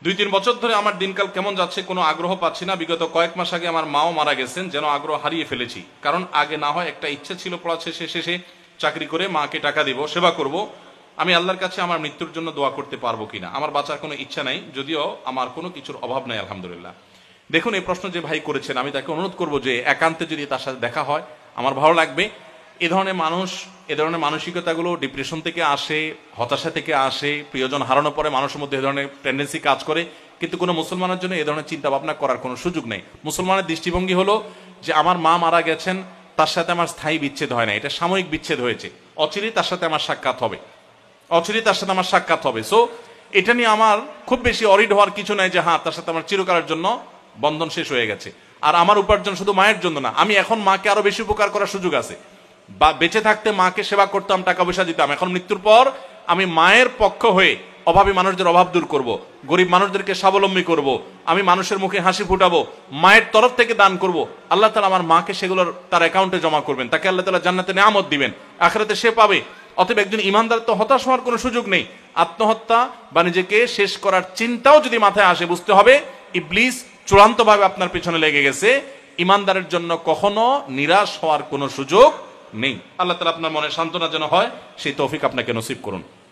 2-3 বছর ধরে আমার দিনকাল কেমন যাচ্ছে কোনো আগ্রহ পাচ্ছি না। বিগত কয়েক মাস আগে আমার মাও মারা গেছেন, যেন আগ্রহ হারিয়ে ফেলেছি। কারণ আগে না হয় একটা ইচ্ছা ছিল পড়া শেষে চাকরি করে মাকে টাকা দিব, সেবা করব। আমি আল্লাহর কাছে আমার মৃত্যুর জন্য দোয়া করতে পারবো কিনা। আমার বাঁচার কোনো ইচ্ছা নাই, যদিও আমার কোনো কিছুর অভাব নাই আলহামদুলিল্লাহ। দেখুন, এই প্রশ্ন যে ভাই করেছেন, আমি তাকে অনুরোধ করব যে একান্তে যদি তার সাথে দেখা হয় আমার ভালো লাগবে। এ ধরনের মানুষ, এ ধরনের মানসিকতাগুলো ডিপ্রেশন থেকে আসে, হতাশা থেকে আসে, প্রিয়জন হারানোর পরে মানুষের মধ্যে এ ধরনের টেন্ডেন্সি কাজ করে। কিন্তু কোনো মুসলমানের জন্য এ ধরনের চিন্তা ভাবনা করার কোনো সুযোগ নেই। মুসলমানের দৃষ্টিভঙ্গি হলো যে আমার মা মারা গেছেন, তার সাথে আমার স্থায়ী বিচ্ছেদ হয় না, এটা সাময়িক বিচ্ছেদ হয়েছে, অচিরেই তার সাথে আমার সাক্ষাৎ হবে, অচিরেই তার সাথে আমার সাক্ষাৎ হবে। সো এটা নিয়ে আমার খুব বেশি অরিড হওয়ার কিছু নাই যে হ্যাঁ তার সাথে আমার চিরকালের জন্য বন্ধন শেষ হয়ে গেছে। আর আমার উপার্জন শুধু মায়ের জন্য না, আমি এখন মাকে আরো বেশি উপকার করার সুযোগ আছে। বা বেঁচে থাকতে মাকে সেবা করতাম, টাকা পয়সা দিতাম, এখন মৃত্যুর পর আমি মায়ের পক্ষ হয়ে অভাবী মানুষদের অভাব দূর করব, গরিব মানুষদেরকে স্বাবলম্বী করব, আমি মানুষের মুখে হাসি ফুটাবো, মায়ের তরফ থেকে দান করব। আল্লাহ তাআলা আমার মাকে সেগুলোর তার অ্যাকাউন্টে জমা করবেন, তাকে আল্লাহ তাআলা জান্নাতে নেয়ামত দিবেন, আখিরাতে সে পাবে। অতএব একজন ইমানদার তো হতাশ হওয়ার কোনো সুযোগ নেই। আত্মহত্যা বা নিজেকে শেষ করার চিন্তাও যদি মাথায় আসে, বুঝতে হবে ইবলিস চূড়ান্তভাবে আপনার পেছনে লেগে গেছে। ইমানদারের জন্য কখনো নিরাশ হওয়ার কোনো সুযোগ নেই। আল্লাহ তাআলা আপনার মনে সান্ত্বনা যেন হয়, সেই তৌফিক আপনাকে নসিব করুন।